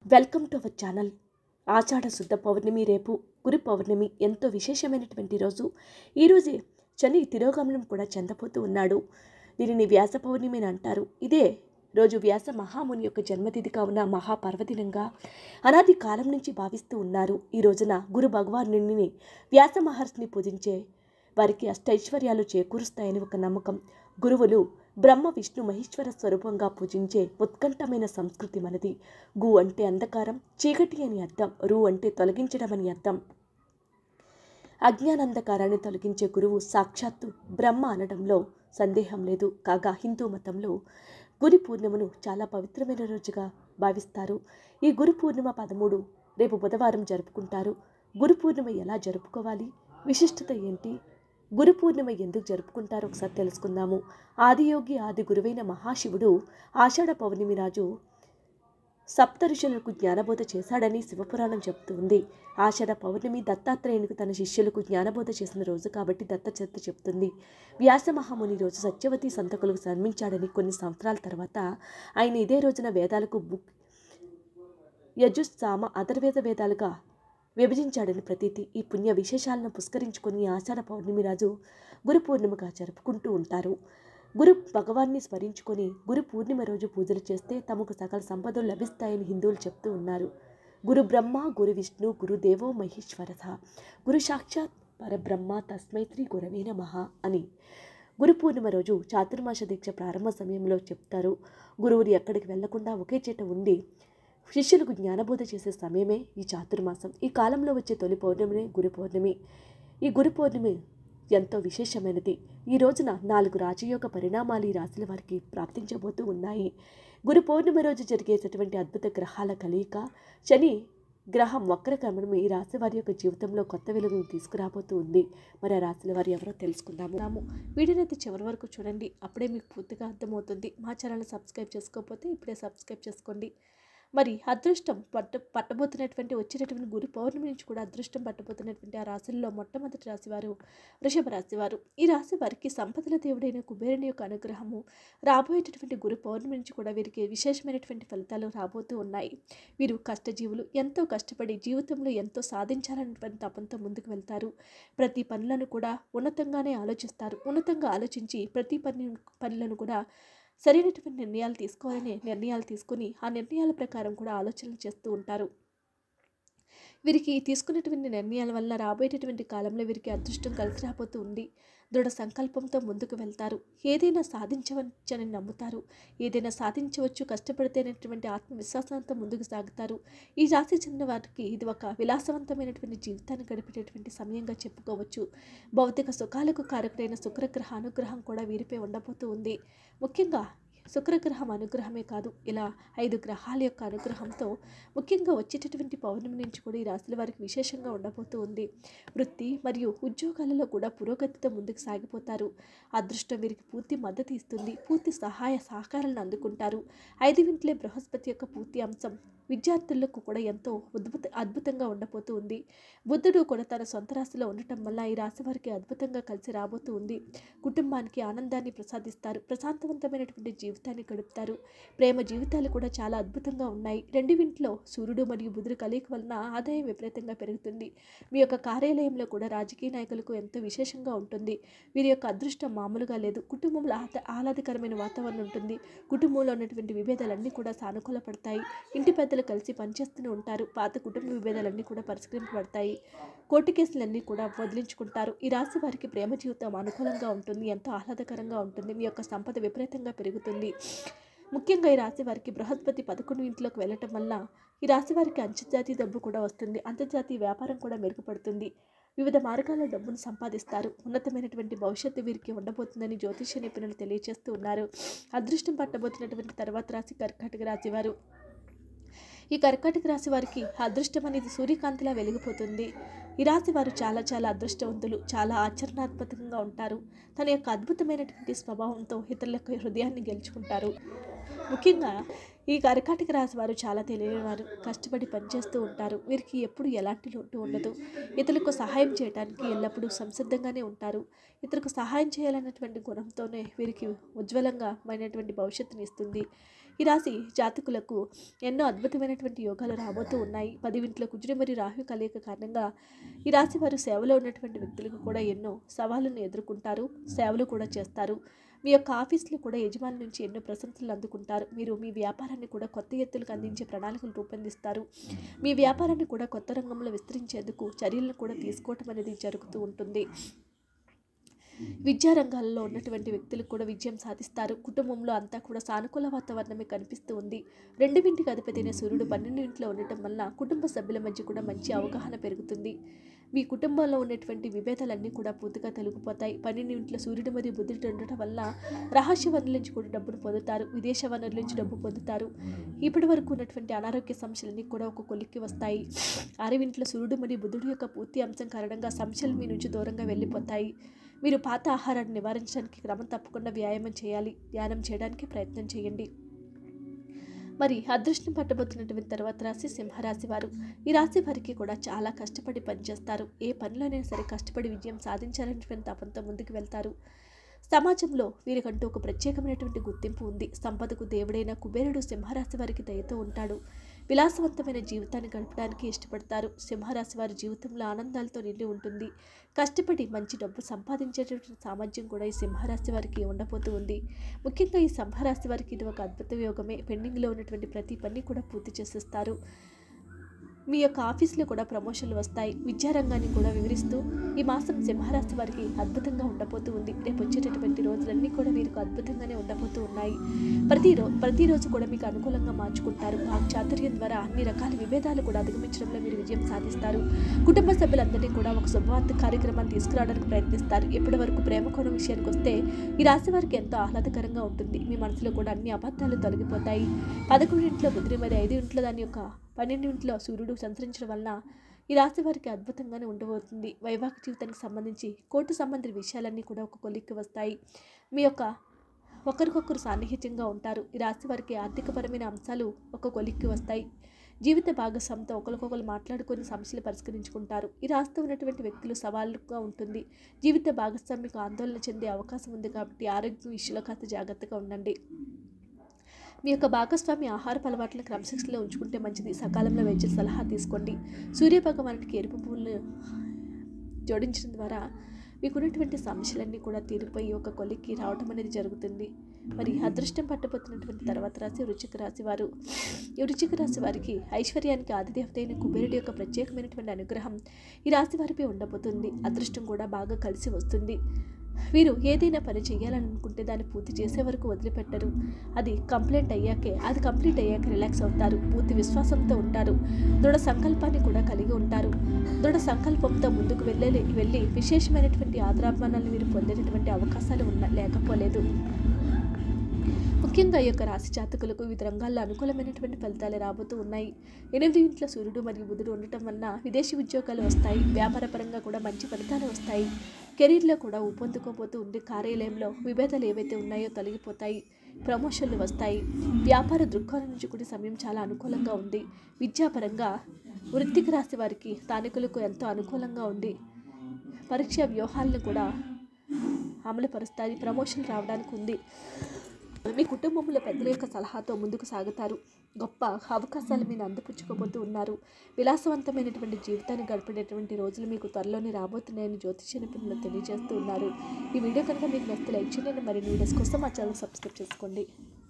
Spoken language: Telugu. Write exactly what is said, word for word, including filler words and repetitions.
Welcome to our channel. ఆషాఢ శుద్ధ పౌర్ణమి రేపు గురు పౌర్ణమి ఎంతో విశేషమైనటువంటి రోజు. ఈరోజే శని తిరోగమనం కూడా చెందబోతూ ఉన్నాడు. దీనిని వ్యాస పౌర్ణమి అని అంటారు. ఇదే రోజు వ్యాస మహాముని యొక్క జన్మతిథిగా ఉన్న మహాపర్వదినంగా అనాది కాలం నుంచి భావిస్తూ ఉన్నారు. ఈ రోజున గురు భగవానుని వ్యాస మహర్షిని పూజించే వారికి అష్టైశ్వర్యాలు చేకూరుస్తాయని ఒక నమ్మకం. గురువులు బ్రహ్మ విష్ణు మహేశ్వర స్వరూపంగా పూజించే ఉత్కంఠమైన సంస్కృతి మనది. గు అంటే అంధకారం, చీకటి అని అర్థం. రు అంటే తొలగించడం అని అర్థం. అజ్ఞానంధకారాన్ని తొలగించే గురువు సాక్షాత్తు బ్రహ్మ అనడంలో సందేహం లేదు. కాగా హిందూ మతంలో గురు పూర్ణిమను చాలా పవిత్రమైన రోజుగా భావిస్తారు. ఈ గురు పూర్ణిమ పదమూడు రేపు బుధవారం జరుపుకుంటారు. గురు పూర్ణిమ ఎలా జరుపుకోవాలి, విశిష్టత ఏంటి, గురు పూర్ణిమ ఎందుకు జరుపుకుంటారో ఒకసారి తెలుసుకుందాము. ఆదియోగి ఆది గురువైన మహాశివుడు ఆషాఢ పౌర్ణమి రాజు సప్త ఋషులకు జ్ఞానబోధ చేశాడని శివపురాణం చెప్తుంది. ఆషాఢ పౌర్ణమి దత్తాత్రేయునికి తన శిష్యులకు జ్ఞానబోధ చేసిన రోజు కాబట్టి దత్త చరిత్ర చెప్తుంది. వ్యాస మహాముని రోజు సత్యవతి సంతకులకు జన్మించాడని కొన్ని సంవత్సరాల తర్వాత ఆయన ఇదే రోజున వేదాలకు బుక్ యజుస్ సామ అధర్వేద వేదాలుగా విభజించాడని ప్రతీతి. ఈ పుణ్య విశేషాలను పుష్కరించుకొని ఆషాఢ పౌర్ణమి రాజు గురు పూర్ణిమగా జరుపుకుంటూ ఉంటారు. గురు భగవాన్ని స్మరించుకొని గురు పూర్ణిమ రోజు పూజలు చేస్తే తమకు సకల సంపదలు లభిస్తాయని హిందువులు చెప్తూ ఉన్నారు. గురు బ్రహ్మ గురు విష్ణు గురుదేవో మహేశ్వరః గురు సాక్షాత్ పరబ్రహ్మ తస్మై శ్రీ గురవే నమః అని గురు పూర్ణిమ రోజు చాతుర్మాస దీక్ష ప్రారంభ సమయంలో చెప్తారు. గురువులు ఎక్కడికి వెళ్లకుండా ఒకే చేట ఉండి శిష్యులకు జ్ఞానబోధ చేసే సమయమే ఈ చాతుర్మాసం. ఈ కాలంలో వచ్చే తొలి పౌర్ణమినే గురు పౌర్ణమి. ఈ గురు పౌర్ణమి ఎంతో విశేషమైనది. ఈ రోజున నాలుగు రాజయోగ పరిణామాలు ఈ రాశుల వారికి ప్రాప్తించబోతూ ఉన్నాయి. గురు పౌర్ణమి రోజు జరిగేటటువంటి అద్భుత గ్రహాల కలయిక, శని గ్రహం వక్రగమనం ఈ రాశి వారి యొక్క జీవితంలో కొత్త వెలుగును తీసుకురాబోతూ ఉంది. మరి ఆ రాశుల వారు ఎవరో తెలుసుకుందాము. వీడియోనైతే చివరి వరకు చూడండి, అప్పుడే మీకు పూర్తిగా అర్థమవుతుంది. మా ఛానల్ సబ్స్క్రైబ్ చేసుకోకపోతే ఇప్పుడే సబ్స్క్రైబ్ చేసుకోండి. మరి అదృష్టం పట్ట పట్టబోతున్నటువంటి వచ్చేటటువంటి గురు పౌర్ణమి నుంచి కూడా అదృష్టం పట్టబోతున్నటువంటి ఆ రాశుల్లో మొట్టమొదటి రాశివారు వృషభ రాశివారు. ఈ రాశి వారికి సంపదల దేవుడైన కుబేరుని యొక్క అనుగ్రహము రాబోయేటటువంటి గురు పౌర్ణమి నుంచి కూడా వీరికి విశేషమైనటువంటి ఫలితాలు రాబోతూ ఉన్నాయి. వీరు కష్టజీవులు, ఎంతో కష్టపడి జీవితంలో ఎంతో సాధించాలనేటువంటి తపంతో ముందుకు వెళ్తారు. ప్రతి పనులను కూడా ఉన్నతంగానే ఆలోచిస్తారు. ఉన్నతంగా ఆలోచించి ప్రతి పని పనులను కూడా సరైనటువంటి నిర్ణయాలు తీసుకోవాలనే నిర్ణయాలు తీసుకుని ఆ నిర్ణయాల ప్రకారం కూడా ఆలోచనలు చేస్తూ ఉంటారు. వీరికి తీసుకున్నటువంటి నిర్ణయాల వల్ల రాబోయేటటువంటి కాలంలో వీరికి అదృష్టం కలిసి రాబోతూ ఉంది. దృఢ సంకల్పంతో ముందుకు వెళ్తారు. ఏదైనా సాధించవచ్చని నమ్ముతారు. ఏదైనా సాధించవచ్చు కష్టపడితేనటువంటి ఆత్మవిశ్వాసంతో ముందుకు సాగుతారు. ఈ రాశి చెందిన వారికి ఇది ఒక విలాసవంతమైనటువంటి జీవితాన్ని గడిపేటటువంటి సమయంగా చెప్పుకోవచ్చు. భౌతిక సుఖాలకు కారకుడైన శుక్రగ్రహ అనుగ్రహం కూడా వీరిపై ఉండబోతూ ఉంది. ముఖ్యంగా శుక్రగ్రహం అనుగ్రహమే కాదు, ఇలా ఐదు గ్రహాల యొక్క అనుగ్రహంతో ముఖ్యంగా వచ్చేటటువంటి పౌర్ణమి నుంచి కూడా ఈ రాశుల వారికి విశేషంగా ఉండబోతూ ఉంది. వృత్తి మరియు ఉద్యోగాలలో కూడా పురోగతితో ముందుకు సాగిపోతారు. అదృష్టం వీరికి పూర్తి మద్దతు ఇస్తుంది. పూర్తి సహాయ సహకారాలను అందుకుంటారు. ఐదు వింట్లే బృహస్పతి యొక్క పూర్తి అంశం విద్యార్థులకు కూడా ఎంతో అద్భుత అద్భుతంగా ఉండబోతూ ఉంది. బుద్ధుడు కూడా తన సొంత రాశిలో ఉండటం వల్ల ఈ రాశి వారికి అద్భుతంగా కలిసి రాబోతూ ఉంది. కుటుంబానికి ఆనందాన్ని ప్రసాదిస్తారు. ప్రశాంతవంతమైనటువంటి జీవితాన్ని గడుపుతారు. ప్రేమ జీవితాలు కూడా చాలా అద్భుతంగా ఉన్నాయి. రెండు వింట్లో సూర్యుడు మరియు బుధుడు కలయిక వలన ఆదాయం విపరీతంగా పెరుగుతుంది. మీ యొక్క కార్యాలయంలో కూడా రాజకీయ నాయకులకు ఎంతో విశేషంగా ఉంటుంది. వీరి యొక్క అదృష్టం మామూలుగా లేదు. కుటుంబంలో ఆహ్లా ఆహ్లాదకరమైన వాతావరణం ఉంటుంది. కుటుంబంలో ఉన్నటువంటి విభేదాలన్నీ కూడా సానుకూలపడతాయి. ఇంటి పెద్దలు కలిసి పనిచేస్తూనే ఉంటారు. పాత కుటుంబ విభేదాలన్నీ కూడా పరిష్కరింపబడతాయి. కోర్టు కేసులన్నీ కూడా వదిలించుకుంటారు. ఈ రాశి వారికి ప్రేమ జీవితం అనుకూలంగా ఉంటుంది. ఎంతో ఆహ్లాదకరంగా ఉంటుంది. మీ యొక్క సంపద విపరీతంగా పెరుగుతుంది. ముఖ్యంగా ఈ రాశి వారికి బృహస్పతి పదకొండు ఇంట్లోకి వెళ్ళటం వల్ల ఈ రాశి వారికి అంతర్జాతీయ డబ్బు కూడా వస్తుంది. అంతర్జాతీయ వ్యాపారం కూడా మెరుగుపడుతుంది. వివిధ మార్గాల్లో డబ్బును సంపాదిస్తారు. ఉన్నతమైనటువంటి భవిష్యత్తు వీరికి ఉండబోతుందని జ్యోతిష నిపుణులు తెలియజేస్తూ ఉన్నారు. అదృష్టం పట్టబోతున్నటువంటి తర్వాత రాశి కర్కాటక రాశి వారు. ఈ కర్కాటక రాశి వారికి అదృష్టం అనేది సూర్యకాంతిలా వెలిగిపోతుంది. ఈ రాశి వారు చాలా చాలా అదృష్టవంతులు. చాలా ఆచరణాత్మకంగా ఉంటారు. తన యొక్క అద్భుతమైనటువంటి స్వభావంతో ఇతరుల యొక్క హృదయాన్ని గెలుచుకుంటారు. ముఖ్యంగా ఈ కర్కాటక రాశి వారు చాలా తెలియనివారు. కష్టపడి పనిచేస్తూ ఉంటారు. వీరికి ఎప్పుడు ఎలాంటి లోటు ఉండదు. ఇతరులకు సహాయం చేయడానికి ఎల్లప్పుడూ సంసిద్ధంగానే ఉంటారు. ఇతరులకు సహాయం చేయాలన్నటువంటి గుణంతోనే వీరికి ఉజ్వలంగా మైనటువంటి భవిష్యత్తుని ఇస్తుంది. ఈ రాశి జాతకులకు ఎన్నో అద్భుతమైనటువంటి యోగాలు రాబోతూ ఉన్నాయి. పది ఇంట్లో కుజుడు మరియు రాహు కలయిక కారణంగా ఈ రాశి వారు సేవలో ఉన్నటువంటి వ్యక్తులకు కూడా ఎన్నో సవాళ్ళను ఎదుర్కొంటారు, సేవలు కూడా చేస్తారు. మీ యొక్క ఆఫీస్లో కూడా యజమాని నుంచి ఎన్నో ప్రశంసలు అందుకుంటారు. మీరు మీ వ్యాపారాన్ని కూడా కొత్త ఎత్తులకు అందించే ప్రణాళికలు రూపొందిస్తారు. మీ వ్యాపారాన్ని కూడా కొత్త రంగంలో విస్తరించేందుకు చర్యలను కూడా తీసుకోవటం అనేది జరుగుతూ ఉంటుంది. విద్యా రంగాల్లో ఉన్నటువంటి వ్యక్తులకు కూడా విజయం సాధిస్తారు. కుటుంబంలో అంతా కూడా సానుకూల వాతావరణమే కనిపిస్తూ ఉంది. రెండింటికి అధిపతి అయిన సూర్యుడు పన్నెండు ఇంట్లో ఉండటం వల్ల కుటుంబ సభ్యుల మధ్య కూడా మంచి అవగాహన పెరుగుతుంది. మీ కుటుంబంలో ఉన్నటువంటి విభేదాలన్నీ కూడా పూర్తిగా తొలగిపోతాయి. పన్నెండు ఇంట్లో సూర్యుడు మరియు బుధుడు ఉండటం వల్ల రహస్య వనరుల నుంచి కూడా డబ్బును పొందుతారు, విదేశ వనరుల నుంచి డబ్బు పొందుతారు. ఇప్పటి వరకు ఉన్నటువంటి అనారోగ్య సమస్యలన్నీ కూడా ఒక కొలిక్కి వస్తాయి. ఆరవ ఇంట్లో సూర్యుడు మరియు బుధుడు యొక్క పూర్తి అంశం కారణంగా సమస్యలు మీ నుంచి దూరంగా వెళ్ళిపోతాయి. మీరు పాత ఆహారాన్ని నివారించడానికి క్రమం తప్పకుండా వ్యాయామం చేయాలి. ధ్యానం చేయడానికి ప్రయత్నం చేయండి. మరి అదృష్టం పట్టబోతున్నటువంటి తర్వాత రాశి సింహరాశి వారు. ఈ రాశి వారికి కూడా చాలా కష్టపడి పనిచేస్తారు. ఏ పనిలోనైనా సరే కష్టపడి విజయం సాధించాలనేటువంటి తపంతో ముందుకు వెళ్తారు. సమాజంలో వీరికంటూ ఒక ప్రత్యేకమైనటువంటి గుర్తింపు ఉంది. సంపదకు దేవుడైన కుబేరుడు సింహరాశి వారికి దయతో ఉంటాడు. విలాసవంతమైన జీవితాన్ని గడపడానికి ఇష్టపడతారు. సింహరాశి వారి జీవితంలో ఆనందాలతో నిండి ఉంటుంది. కష్టపడి మంచి డబ్బు సంపాదించేటటువంటి సామర్థ్యం కూడా ఈ సింహరాశి వారికి ఉండబోతూ ఉంది. ముఖ్యంగా ఈ సింహరాశి వారికి ఇది ఒక అద్భుత యోగమే. పెండింగ్లో ఉన్నటువంటి ప్రతి పని కూడా పూర్తి చేసేస్తారు. మీ యొక్క ఆఫీస్లో కూడా ప్రమోషన్లు వస్తాయి. విద్యారంగాన్ని కూడా వివరిస్తూ ఈ మాసం సింహరాశి వారికి అద్భుతంగా ఉండబోతూ ఉంది. రేపు వచ్చేటటువంటి రోజులన్నీ కూడా వీరికి అద్భుతంగానే ఉండబోతూ ఉన్నాయి. ప్రతిరో ప్రతిరోజు కూడా మీకు అనుకూలంగా మార్చుకుంటారు. ఆ చాతుర్యం ద్వారా అన్ని రకాల విభేదాలు కూడా అధిగమించడంలో మీరు విజయం సాధిస్తారు. కుటుంబ సభ్యులందరినీ కూడా ఒక శుభవార్త కార్యక్రమాన్ని తీసుకురావడానికి ప్రయత్నిస్తారు. ఇప్పటి వరకు ప్రేమ కోణం విషయానికి వస్తే ఈ రాశి వారికి ఎంతో ఆహ్లాదకరంగా ఉంటుంది. మీ మనసులో కూడా అన్ని అబద్ధాలు తొలగిపోతాయి. పదకొండు ఇంట్లో బుధుడు మరి ఐదు ఇంట్లో దాని యొక్క పన్నెండు ఇంట్లో సూర్యుడు సంచరించడం వలన ఈ రాశి వారికి అద్భుతంగానే ఉండబోతుంది. వైవాహిక జీవితానికి సంబంధించి కోర్టు సంబంధిత విషయాలన్నీ కూడా ఒక కొలిక్కి వస్తాయి. మీ యొక్క ఒకరికొకరు సాన్నిహిత్యంగా ఉంటారు. ఈ రాశి వారికి ఆర్థికపరమైన అంశాలు ఒక కొలిక్కి వస్తాయి. జీవిత భాగస్వామితో ఒకరికొకరు మాట్లాడుకొని సమస్యలు పరిష్కరించుకుంటారు. ఈ రాశితో ఉన్నటువంటి వ్యక్తులు సవాలుగా ఉంటుంది. జీవిత భాగస్వామికి ఆందోళన చెందే అవకాశం ఉంది కాబట్టి ఆరోగ్యం విషయంలో కాస్త జాగ్రత్తగా ఉండండి. మీ యొక్క భాగస్వామి ఆహారపు అలవాట్లను క్రమశిక్షణలో ఉంచుకుంటే మంచిది. సకాలంలో వైద్య సలహా తీసుకోండి. సూర్యభగవానుడికి ఎరుపు పువ్వులను జోడించడం ద్వారా మీకున్నటువంటి సమస్యలన్నీ కూడా తీరిపోయి ఒక కొలిక్కి రావడం అనేది జరుగుతుంది. మరి అదృష్టం పట్టబోతున్నటువంటి తర్వాత రాశి వృశ్చిక రాశి వారు. ఈ వృశ్చిక రాశి వారికి ఐశ్వర్యానికి ఆదిదేవత అయిన కుబేరుడి యొక్క ప్రత్యేకమైనటువంటి అనుగ్రహం ఈ రాశి వారిపై ఉండబోతుంది. అదృష్టం కూడా బాగా కలిసి వస్తుంది. వీరు ఏదైనా పని చేయాలని అనుకుంటే దాన్ని పూర్తి చేసే వరకు వదిలిపెట్టరు. అది కంప్లీట్ అయ్యాకే అది కంప్లీట్ అయ్యాక రిలాక్స్ అవుతారు. పూర్తి విశ్వాసంతో ఉంటారు. దృఢ సంకల్పాన్ని కూడా కలిగి ఉంటారు. దృఢ సంకల్పంతో ముందుకు వెళ్ళి వెళ్ళి విశేషమైనటువంటి ఆదరాభిమానాలను వీరు పొందేటటువంటి అవకాశాలు ఉన్న లేకపోలేదు. ముఖ్యంగా ఈ యొక్క రాశి జాతకులకు వివిధ రంగాల్లో అనుకూలమైనటువంటి ఫలితాలు రాబోతూ ఉన్నాయి. ఎనిమిది ఇంట్లో సూర్యుడు మరియు బుధుడు ఉండటం వలన విదేశీ ఉద్యోగాలు వస్తాయి. వ్యాపారపరంగా కూడా మంచి ఫలితాలు వస్తాయి. కెరీర్లో కూడా ఊపందుకోబోతూ ఉండి కార్యాలయంలో విభేదాలు ఏవైతే ఉన్నాయో తొలగిపోతాయి. ప్రమోషన్లు వస్తాయి. వ్యాపార దృక్కోణం నుంచి కూడా సమయం చాలా అనుకూలంగా ఉంది. విద్యాపరంగా వృత్తిక రాశి వారికి స్థానికులకు ఎంతో అనుకూలంగా ఉంది. పరీక్షా వ్యూహాలను కూడా అమలుపరుస్తాయి. ప్రమోషన్ రావడానికి ఉంది. మీ కుటుంబంలో పెద్దల యొక్క సలహాతో ముందుకు సాగుతారు. గొప్ప అవకాశాలు మీరు అందిపుచ్చుకోబోతూ ఉన్నారు. విలాసవంతమైనటువంటి జీవితాన్ని గడిపేటటువంటి రోజులు మీకు త్వరలోనే రాబోతున్నాయని జ్యోతిష నిపుణులు తెలియజేస్తూ ఉన్నారు. ఈ వీడియో కనుక మీకు నచ్చితే లైక్ చేయండి. మరిన్ని వీడియోస్ కోసం మా ఛానల్ సబ్స్క్రైబ్ చేసుకోండి.